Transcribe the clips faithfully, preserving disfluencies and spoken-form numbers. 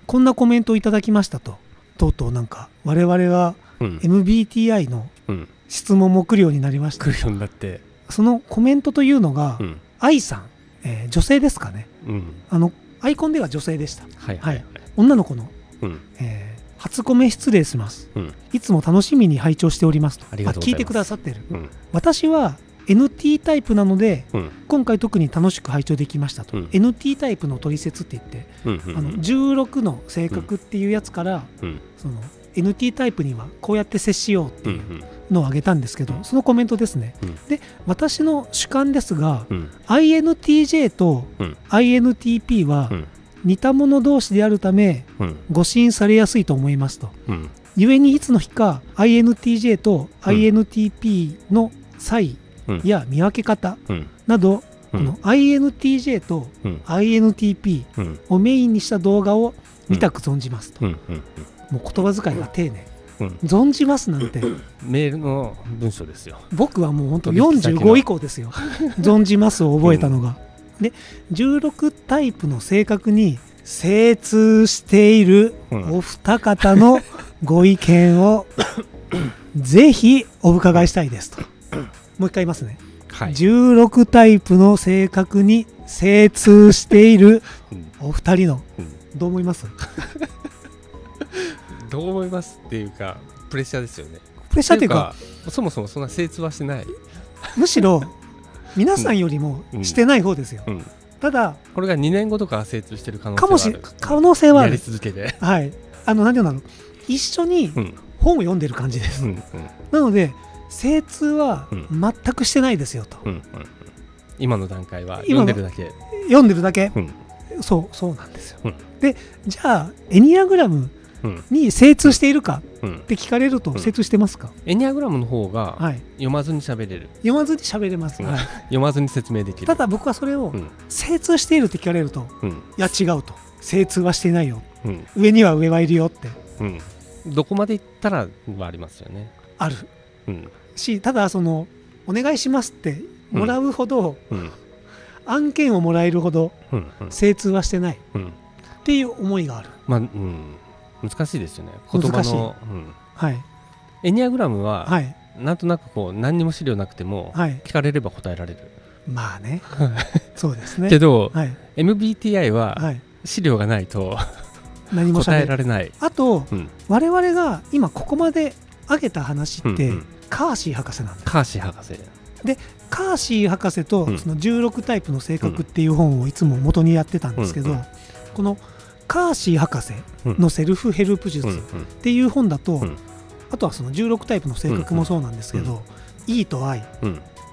こんなコメントをいただきましたと。とうとうなんか我々は エムビーティーアイ の質問も来るようになりました、 来るようになって、 そのコメントというのが、 うん、 愛さん、えー、女性ですかね、うん、あのアイコンでは女性でした。 はいはいはい、 女の子の、 うん、 えー、初コメ失礼します、うん、いつも楽しみに拝聴しておりますと。 ありがとうございます。 聞いてくださってる、 うん、 私は エヌティー タイプなので、うん、今回特に楽しく拝聴できましたと、うん、エヌティー タイプの取説って言って、うんうんうん、あのじゅうろくの性格っていうやつから、うん、その エヌティー タイプにはこうやって接しようっていうのを挙げたんですけど、そのコメントですね、うん、で私の主観ですが、うん、アイエヌティージェー と アイエヌティーピー は似た者同士であるため、うん、誤信されやすいと思いますと、うん、故にいつの日か アイエヌティージェー と アイエヌティーピー の差異や見分け方など、この アイエヌティージェー と アイエヌティーピー をメインにした動画を見たく存じますと、もう言葉遣いが丁寧、うん、存じますなんてメールの文章ですよ。 僕はもう本当よんじゅうご以降ですよ存じますを覚えたのが、うん、でじゅうろくタイプの性格に精通しているお二方のご意見をぜひお伺いしたいですと。もう一回言いますね、はい、じゅうろくタイプの性格に精通しているお二人の、うん、どう思いますどう思いますっていうか、プレッシャーですよね。 プレッシャーっていうか、 そもそもそんな精通はしてない、 むしろ皆さんよりもしてない方ですよ、うんうん、ただこれがにねんごとか精通してる可能性はある、 可能性はある、 やり続けて、 はい、あの何て言うんだろう、一緒に本を読んでる感じです、うんうん、なので精通は全くしてないですよと、うんうんうん、 今の段階は読んでるだけ読んでるだけ、うん、そうそうなんですよ、うん、でじゃあエニアグラムに精通しているかって聞かれると、精通してますか？ エニアグラムの方が読まずに喋れる、 読まずに喋れます、はい、 読まずに説明できる。 ただ僕はそれを精通しているって聞かれると、うん、いや違うと、精通はしていないよ、うん、上には上はいるよって、 うん、どこまでいったらはありますよね。 ある、うん、しただそのお願いしますってもらうほど、うんうん、案件をもらえるほど精通はしてない、うん、っていう思いがある、 まあうん、難しいですよね、言葉の。難しい、うん、 はい、 エニアグラムは、はい、なんとなくこう何にも資料なくても、はい、聞かれれば答えられる、 まあねそうですねけど、はい、エムビーティーアイ は資料がないと、はい、何も答えられない。 あと、うん、我々が今ここまで挙げた話って、うんうん、カーシー博士なんです。 カーシー博士で、カーシー博士とそのじゅうろくタイプの性格っていう本をいつも元にやってたんですけど、うんうん、このカーシー博士のセルフヘルプ術っていう本だと、うんうん、あとはそのじゅうろくタイプの性格もそうなんですけど、うんうん、E と I、うん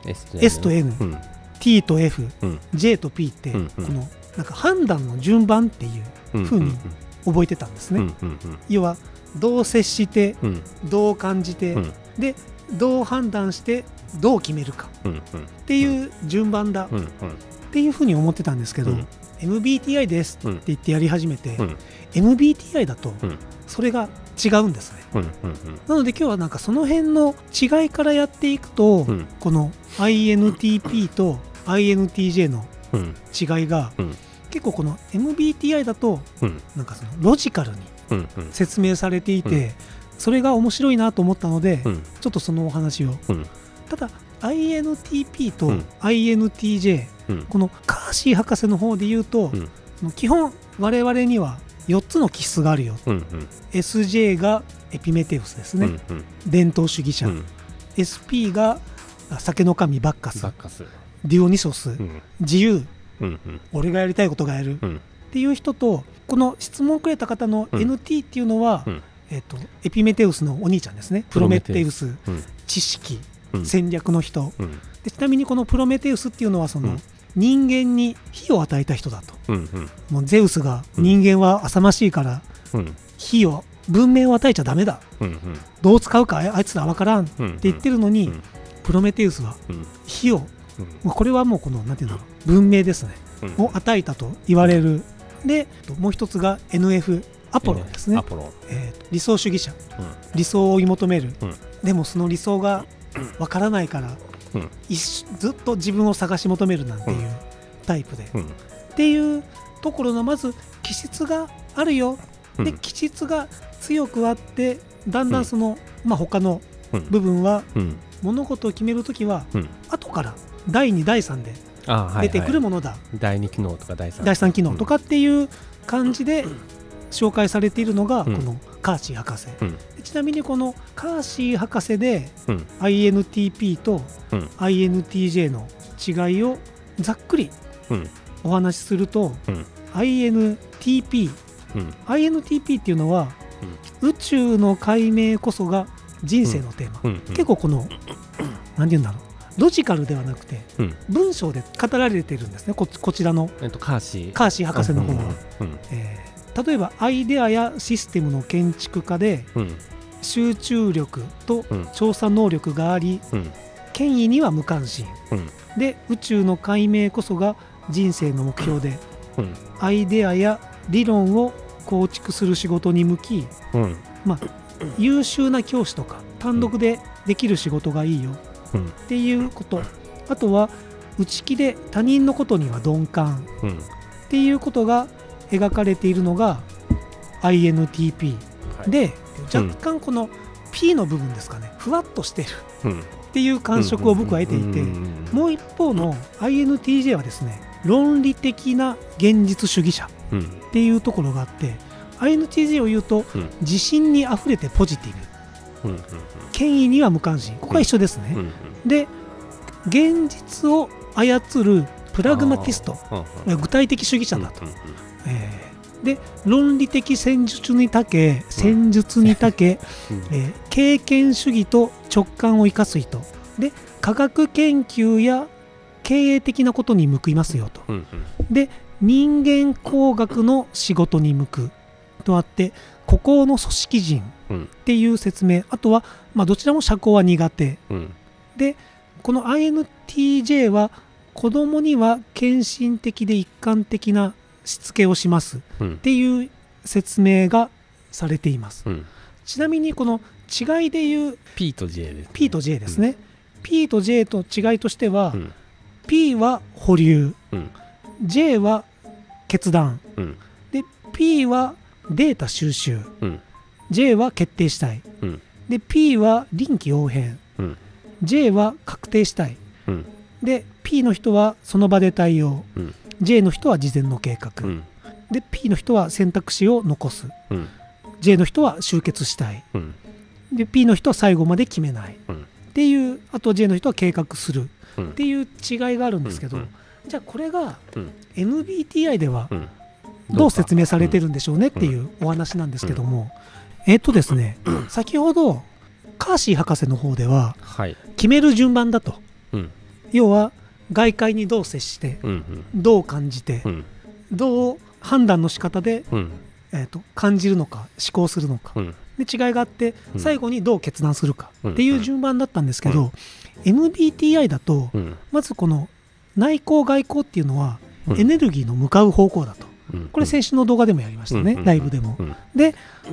、S と N、うん、T と F、うん、J と P って、うん、このなんか判断の順番っていう風に覚えてたんですね、うんうんうん、要はどう接して、うん、どう感じて、うん、でどう判断してどう決めるかっていう順番だっていう風に思ってたんですけど、うん、エムビーティーアイ ですって言ってやり始めて、うん、エムビーティーアイ だとそれが違うんですね、うんうんうん、なので今日はなんかその辺の違いからやっていくと、うん、この アイエヌティーピー と アイエヌティージェー の違いが、うん、結構この エムビーティーアイ だとなんかそのロジカルに説明されていて、うんうん、それが面白いなと思ったので、うん、ちょっとそのお話を、うん、ただ アイエヌティーピー と アイエヌティージェー、うん、このカーシー博士の方で言うと、うん、基本我々にはよっつの気質があるよ、うんうん、エスジェー がエピメテウスですね、うんうん、伝統主義者、うん、エスピー が酒の神バッカス、バッカスディオニソス、うん、自由、うんうん、俺がやりたいことがやる、うん、っていう人と、この質問をくれた方の エヌティー っていうのは、うん、えーと、エピメテウスのお兄ちゃんですね。プロメテウス、うん、知識、うん、戦略の人、うん、でちなみにこのプロメテウスっていうのはその、うん、人間に火を与えた人だと、うんうん、もうゼウスが人間は浅ましいから、うん、火を文明を与えちゃダメだ、うんうん、どう使うかあいつら分からんって言ってるのに、うんうん、プロメテウスは火を、うん、これはもうこのなんていうの文明ですね、うん、を与えたと言われる。でもう一つが エヌエフ アポロンですね、えー、理想主義者、うん、理想を追い求める、うん、でもその理想がわからないから、うん、ずっと自分を探し求めるなんていうタイプで、うん、っていうところのまず気質があるようん、で気質が強くあってだんだんその、うんまあ、他の部分は、うん、物事を決めるときは、うん、後からだいにだいさんで出てくるものだ、はいはい、 だいに機能とかだいさんだいさん機能とかっていう感じで紹介されているのが、うん、このカーシー博士、うん、ちなみにこのカーシー博士で、うん、アイエヌティーピー と アイエヌティージェー の違いをざっくりお話しすると、うん、アイエヌティーピー、うん、アイエヌティーピー っていうのは、うん、宇宙の解明こそが人生のテーマ、うんうんうん、結構この何て言うんだろうロジカルではなくて、うん、文章で語られているんですね こ, こちらの、 えっと、カーシーカーシー博士の方は、うんうんえー、例えばアイデアやシステムの建築家で、うん、集中力と調査能力があり、うん、権威には無関心、うん、で宇宙の解明こそが人生の目標で、うん、アイデアや理論を構築する仕事に向き、うんまあ、優秀な教師とか単独でできる仕事がいいよ、うん、っていうこと、あとは内気で他人のことには鈍感、うん、っていうことが描かれているのが アイエヌティーピー、はい、で若干この P の部分ですかね、ふわっとしてる、うん、っていう感触を僕は得ていて、もう一方の アイエヌティージェー はですね論理的な現実主義者っていうところがあって、うん、アイエヌティージェー を言うと、うん、自信にあふれてポジティブ、うんうんうん、権威には無関心、ここは一緒ですね、うんうんうん、で現実を操るプラグマティスト、具体的主義者だと、うんうんうんえー、で論理的戦術に長け戦術に長け、うんえー、経験主義と直感を生かす人で科学研究や経営的なことに向きますよと、うんうん、で人間工学の仕事に向くとあって、孤高の組織人っていう説明、うん、あとは、まあ、どちらも社交は苦手、うん、でこの アイエヌティージェー は子供には献身的で一貫的なしつけをしますっていう説明がされています、うん、ちなみにこの違いでいう P と J ですね、 P と J ですね、うん、P と J と違いとしては、うん、P は保留、うん、J は決断、うん、で P はデータ収集、うん、J は決定したい、うん、で P は臨機応変、うん、J は確定したい、うん、で P の人はその場で対応、うん、J の人は事前の計画、うん、で P の人は選択肢を残す、うん、J の人は集結したい、うん、で P の人は最後まで決めない、うん、っていう、あと J の人は計画する、うん、っていう違いがあるんですけど、うん、じゃあこれが エムビーティーアイ ではどう説明されてるんでしょうねっていうお話なんですけども、えっとですね、先ほどカーシー博士の方では決める順番だと、はい、要は外界にどう接して、うんうん、どう感じて、うん、どう判断の仕方で、うんえー、と感じるのか思考するのか、うん、で違いがあって、うん、最後にどう決断するかっていう順番だったんですけど、うん、エムビーティーアイ だと、うん、まずこの内向外向っていうのは、うん、エネルギーの向かう方向だと、うん、これ先週の動画でもやりましたね、うん、ライブでも、うん、で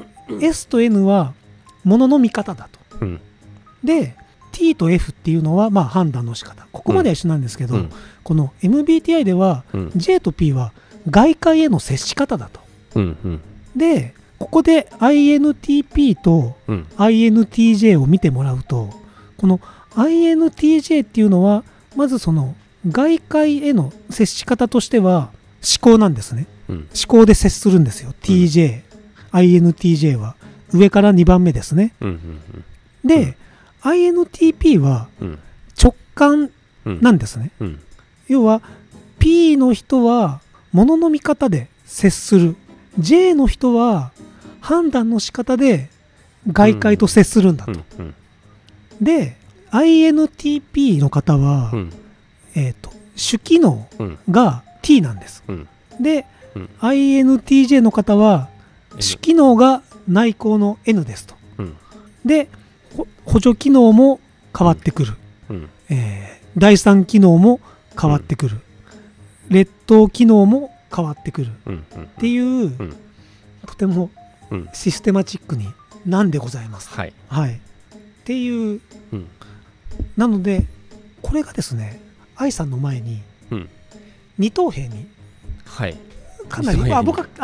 S と N は物の見方だと、うん、で T と F っていうのはまあ判断の仕方、ここまでは一緒なんですけど、うん、この エムビーティーアイ では、うん、J と P は外界への接し方だと、うんうん、でここで アイエヌティーピー と アイエヌティージェー を見てもらうと、この アイエヌティージェー っていうのはまずその外界への接し方としては思考なんですね、うん、思考で接するんですよ、うん、ティージェー、アイエヌティージェー は上からにばんめですね、うんうんうん、で、うん、アイエヌティーピー は直感なんですね、うんうん、要は P の人は物の見方で接する、 J の人は判断の仕方で外界と接するんだと、うんうんうん、で アイエヌティーピー の方は、うんえーと、主機能が T なんです、うん、で、うん、アイエヌティージェー の方は主機能が内向の N ですと、うん、で補助機能も変わってくる、うんえー、第三機能も変わってくる、うん、劣等機能も変わってくる、うん、っていう、うん、とてもシステマチックになんでございます、はいはい、っていう、うん、なのでこれがですね愛さんの前に、うん、二等兵に、はい、かなり、まあ、僕はあの、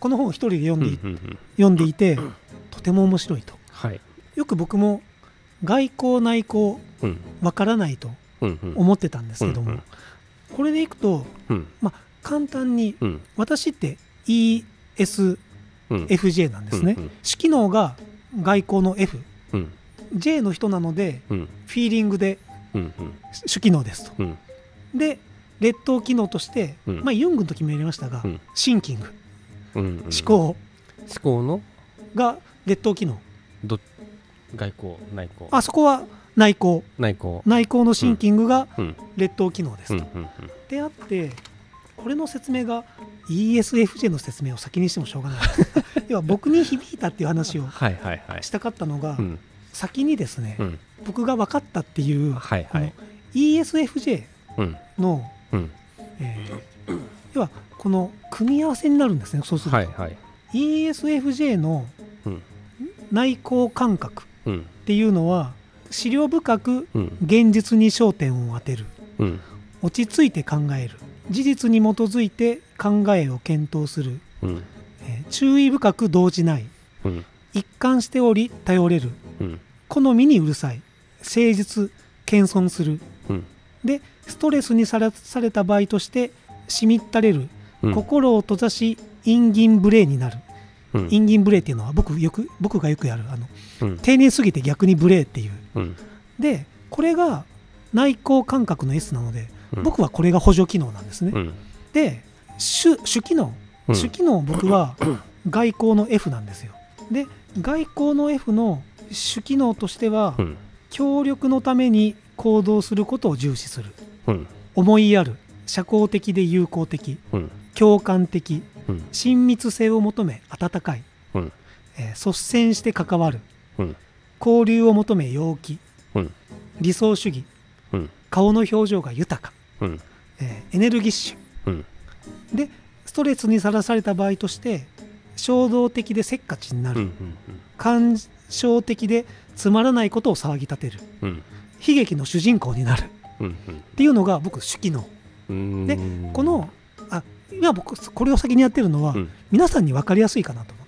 この本を一人で読んでい、うんうんうん、読んでいてとても面白いと、はい、よく僕も外交内交わからないと思ってたんですけども、うんうん、これでいくと、うん、まあ、簡単に、うん、私って イーエスエフジェー なんですね、うんうん、主機能が外交の F、うん、J の人なので、うん、フィーリングで主機能ですと、うん、で劣等機能として、うん、まあ、ユングの時もやりましたが、うん、シンキング、うんうん、思考思考のが劣等機能、 ど外交内交、 あそこは内向内向内向のシンキングが劣等機能ですと、うんうんうん、であってこれの説明が イーエスエフジェー の説明を先にしてもしょうがない要は僕に響いたっていう話をしたかったのが、はいはいはい、先にですね、うん、僕が分かったっていう、はいはい、この イーエスエフジェー の、うんうん、えー、要はこの組み合わせになるんですね。そうすると、はいはい、イーエスエフジェー の内向感覚っていうのは思慮深く現実に焦点を当てる、うん、落ち着いて考える、事実に基づいて考えを検討する、うん、えー、注意深く動じない、うん、一貫しており頼れる、うん、好みにうるさい、誠実謙遜する、うん、でストレスにさらされた場合としてしみったれる、うん、心を閉ざし陰銀無礼になる、うん、陰銀無礼っていうのは僕よく僕がよくやるあの、うん、丁寧すぎて逆に無礼っていう、うん、でこれが内向感覚の S なので、うん、僕はこれが補助機能なんですね、うん、で 主, 主機能、うん、主機能僕は外交の F なんですよ。で外交の F の主機能としては、うん、協力のために行動することを重視する、うん、思いやる、社交的で友好的、うん、共感的、うん、親密性を求め温かい、うん、えー、率先して関わる、うん、交流を求め陽気、うん、理想主義、うん、顔の表情が豊か、うん、えー、エネルギッシュ、うん、でストレスにさらされた場合として衝動的でせっかちになる、うんうんうん、感傷的でつまらないことを騒ぎ立てる、うん、悲劇の主人公になる、うんうん、っていうのが僕主機能で、このあ今僕これを先にやってるのは、うん、皆さんに分かりやすいかなと思って、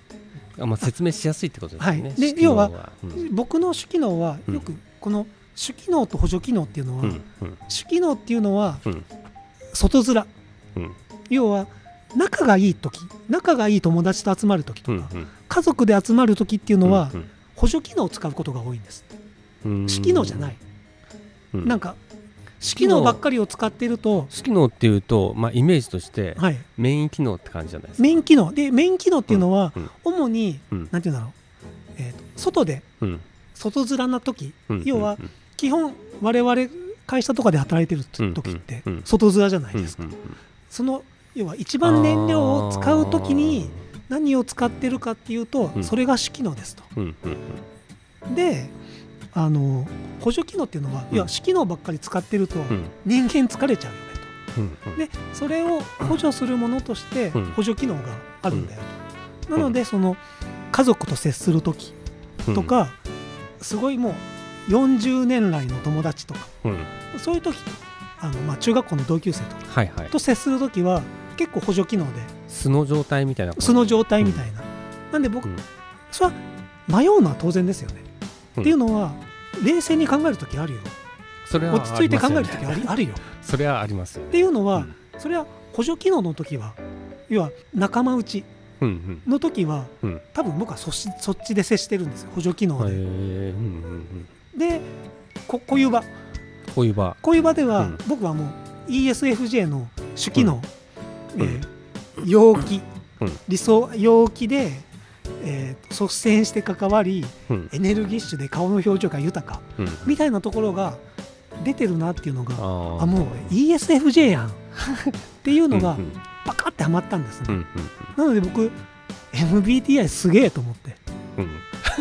あ、まあ、説明しやすいってことですね、はい、 で要は、うん、僕の主機能はよくこの主機能と補助機能っていうのは、うんうん、主機能っていうのは、うん、外面、うん、要は仲がいい時、仲がいい友達と集まる時とか、うんうん、家族で集まる時っていうのは、うんうん、補助機能を使うことが多いんです。主機能じゃない、うん、なんか主機能ばっかりを使っていると、 主機能っていうと、まあ、イメージとして、はい、メイン機能って感じじゃないですか。 メイン機能で、メイン機能っていうのは、うん、主に、うん、なんていうんだろう、えーと、外で、うん、外面な時、うん、要は、うん、基本我々会社とかで働いてる時って、うん、外面じゃないですか、うんうんうん、その要は一番燃料を使う時に何を使ってるかっていうと、それが主機能ですと、うんうんうん、であの補助機能っていうのは、うん、いや主機能ばっかり使ってると人間疲れちゃうよねと、うんうん、でそれを補助するものとして補助機能があるんだよと、うん、なのでその家族と接する時とか、うん、すごいもうよんじゅうねん来の友達とか、うん、そういう時あの、まあ、中学校の同級生とか、はいはい、と接する時は結構補助機能で素の状態みたいな素の状態みたいな、うん、なんで僕、うん、それは迷うのは当然ですよね、うん、っていうのは冷静に考えるときあるよ。 それは落ち着いて考えるときあり、あるよ。 それはありますよね。 っていうのは、うん、それは補助機能のときは要は仲間内のときは、うんうん、多分僕はそっち、そっちで接してるんですよ、補助機能で、うんうんうん、でここういう場こういう場こういう場では、うん、僕はもう イーエスエフジェー の主機能、うん、えー、陽気、うん、理想陽気でえー、率先して関わり、うん、エネルギッシュで顔の表情が豊か、うん、みたいなところが出てるなっていうのが、ああもう イーエスエフジェー やんっていうのがバカってはまったんですね、うんうんうん、なので僕 エムビーティーアイ すげえと思って、うん、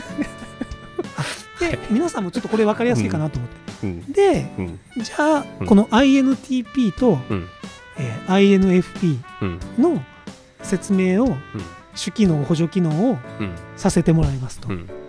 で皆さんもちょっとこれ分かりやすいかなと思って、うん、で、うん、じゃあ、うん、この アイエヌティーピー と、うん、えー、アイエヌエフピー の説明を、うん、主機能補助機能をさせてもらいますと、うんうん、